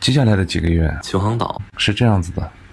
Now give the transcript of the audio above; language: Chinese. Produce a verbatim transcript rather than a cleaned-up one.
接下来的几个月， 秦皇岛是这样子的。